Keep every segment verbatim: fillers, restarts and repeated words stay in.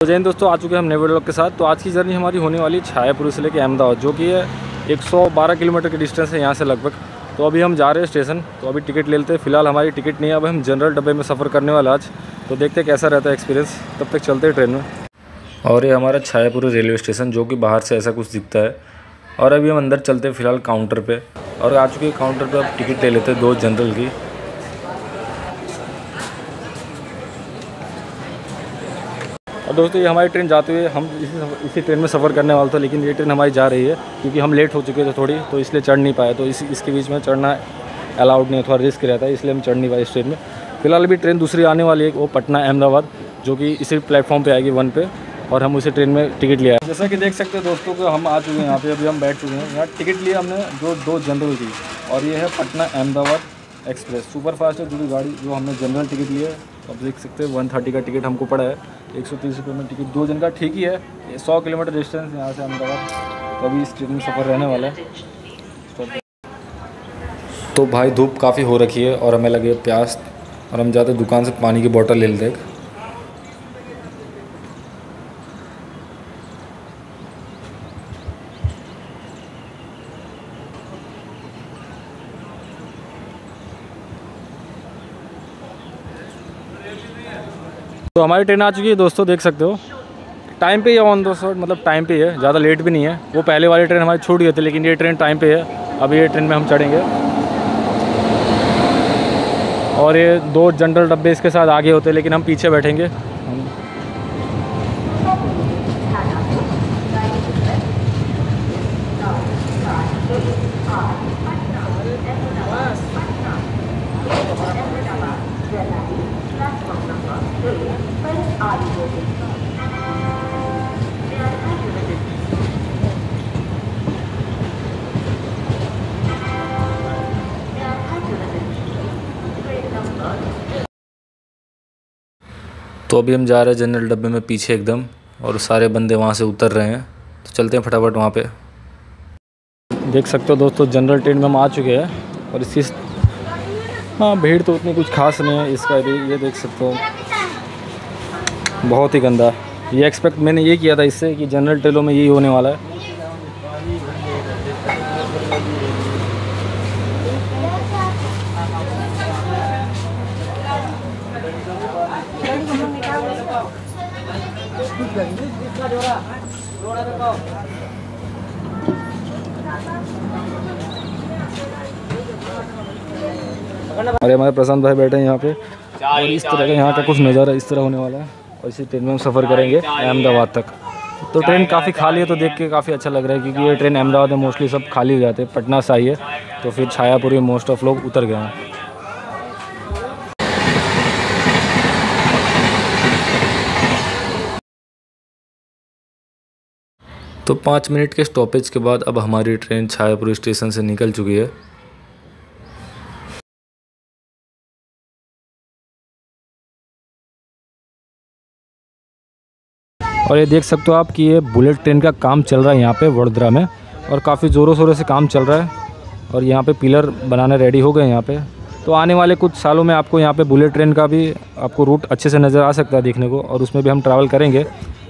तो जैन दोस्तों, आ चुके हैं हम नए व्लॉग के साथ। तो आज की जर्नी हमारी होने वाली छायापुर से लेकर अहमदाबाद, जो कि है एक सौ बारह किलोमीटर की डिस्टेंस है यहाँ से लगभग। तो अभी हम जा रहे हैं स्टेशन, तो अभी टिकट ले लेते हैं। फिलहाल हमारी टिकट नहीं है, अब हम जनरल डब्बे में सफ़र करने वाला आज। तो देखते हैं कैसा रहता है एक्सपीरियंस, तब तक चलते हैं ट्रेन में। और ये हमारा छायापुर रेलवे स्टेशन, जो कि बाहर से ऐसा कुछ दिखता है। और अभी हम अंदर चलते हैं फिलहाल काउंटर पे, और आ चुके हैं काउंटर पे। अब टिकट ले लेते हैं दो जनरल की। और दोस्तों, ये हमारी ट्रेन जाते हुए हम इसी इसी ट्रेन में सफ़र करने वाला था, लेकिन ये ट्रेन हमारी जा रही है क्योंकि हम लेट हो चुके थे थोड़ी, तो इसलिए चढ़ नहीं पाए। तो इस इसके बीच में चढ़ना अलाउड नहीं है, थोड़ा रिस्क रहता है, इसलिए हम चढ़ नहीं पाए इस ट्रेन में। फिलहाल अभी ट्रेन दूसरी आने वाली है, वो पटना अहमदाबाद, जो कि इसी प्लेटफॉर्म पे आएगी वन पे, और हम उसी ट्रेन में टिकट लिया है। जैसा कि देख सकते हैं दोस्तों को, हम आ चुके हैं यहाँ पे, अभी हम बैठ चुके हैं यहाँ। टिकट लिया हमने जो दो जनरल की, और ये है Patna Ahmedabad express super fast है जो गाड़ी, जो हमने जनरल टिकट लिया है। अब देख सकते हैं वन थर्टी का टिकट हमको पड़ा है, एक सौ तीस रुपये में टिकट दो जन का। ठीक ही है, सौ किलोमीटर डिस्टेंस यहाँ से अहमदाबाद। तो अभी इस ट्रेन में सफ़र रहने वाला है। तो भाई धूप काफ़ी हो रखी है और हमें लगे प्यास, और हम जाते दुकान से पानी की बोतल ले लेते हैं। तो हमारी ट्रेन आ चुकी है दोस्तों, देख सकते हो टाइम पे ही है, ऑन द स्पॉट, मतलब टाइम पे ही है, ज़्यादा लेट भी नहीं है। वो पहले वाली ट्रेन हमारी छूट गई थी, लेकिन ये ट्रेन टाइम पे है। अभी ये ट्रेन में हम चढ़ेंगे, और ये दो जनरल डब्बे इसके साथ आगे होते हैं, लेकिन हम पीछे बैठेंगे। तो अभी हम जा रहे हैं जनरल डब्बे में पीछे एकदम, और सारे बंदे वहाँ से उतर रहे हैं। तो चलते हैं फटाफट वहाँ पे। देख सकते हो दोस्तों, जनरल ट्रेन में हम आ चुके हैं, और इसी हाँ भीड़ तो उतनी कुछ खास नहीं है इसका भी, ये देख सकते हो बहुत ही गंदा। ये एक्सपेक्ट मैंने ये किया था इससे कि जनरल ट्रेनों में यही होने वाला है। अरे हमारे प्रशांत भाई बैठे हैं यहाँ पे, और इस तरह का यहाँ का कुछ नज़ारा इस तरह होने वाला है। और इसी ट्रेन में हम सफ़र करेंगे अहमदाबाद तक। तो ट्रेन काफ़ी खाली है, तो देख के काफ़ी अच्छा लग रहा है, क्योंकि ये ट्रेन अहमदाबाद में मोस्टली सब खाली हो जाते हैं। पटना से आई है, तो फिर छायापुर में मोस्ट ऑफ लोग उतर गए हैं। तो पाँच मिनट के स्टॉपेज के बाद अब हमारी ट्रेन छायापुर स्टेशन से निकल चुकी है। और ये देख सकते हो आप कि ये बुलेट ट्रेन का काम चल रहा है यहाँ पे वडोदरा में, और काफ़ी ज़ोरों शोरों से काम चल रहा है। और यहाँ पे पिलर बनाने रेडी हो गए यहाँ पे। तो आने वाले कुछ सालों में आपको यहाँ पे बुलेट ट्रेन का भी आपको रूट अच्छे से नज़र आ सकता है देखने को, और उसमें भी हम ट्रैवल करेंगे।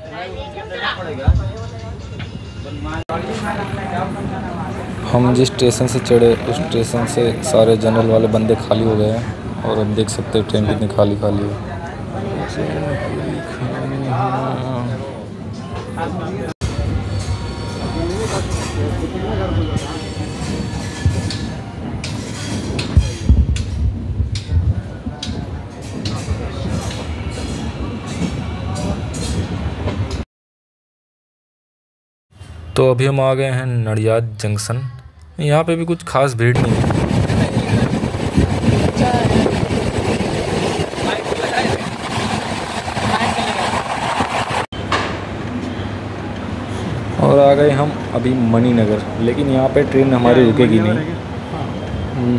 हम जिस स्टेशन से चढ़े उस स्टेशन से सारे जनरल वाले बंदे खाली हो गए हैं, और अब देख सकते हैं ट्रेन कितनी खाली खाली है। तो अभी हम आ गए हैं नडियाद जंक्शन। यहाँ पे भी कुछ खास भीड़ नहीं है। और आ गए हम अभी मणिनगर, लेकिन यहाँ पे ट्रेन हमारी रुकेगी नहीं।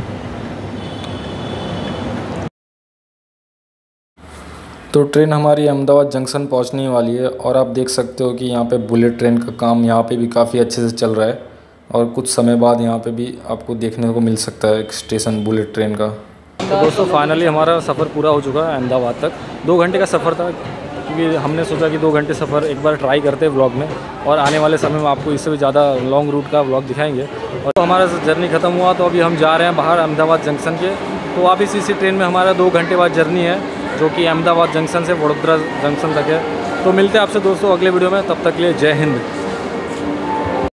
तो ट्रेन हमारी अहमदाबाद जंक्शन पहुँचने वाली है, और आप देख सकते हो कि यहाँ पे बुलेट ट्रेन का काम यहाँ पे भी काफ़ी अच्छे से चल रहा है, और कुछ समय बाद यहाँ पे भी आपको देखने को मिल सकता है एक स्टेशन बुलेट ट्रेन का। तो दोस्तों फाइनली हमारा सफ़र पूरा हो चुका है अहमदाबाद तक। दो घंटे का सफ़र था, क्योंकि हमने सोचा कि दो घंटे सफ़र एक बार ट्राई करते हैं व्लॉग में, और आने वाले समय में आपको इससे भी ज़्यादा लॉन्ग रूट का व्लॉग दिखाएंगे। और तो हमारा जर्नी ख़त्म हुआ, तो अभी हम जा रहे हैं बाहर अहमदाबाद जंक्शन के। तो वापस इसी ट्रेन में हमारा दो घंटे बाद जर्नी है, जो कि अहमदाबाद जंक्शन से वडोदरा जंक्शन तक है। तो मिलते हैं आपसे दोस्तों अगले वीडियो में, तब तक के लिए जय हिंद।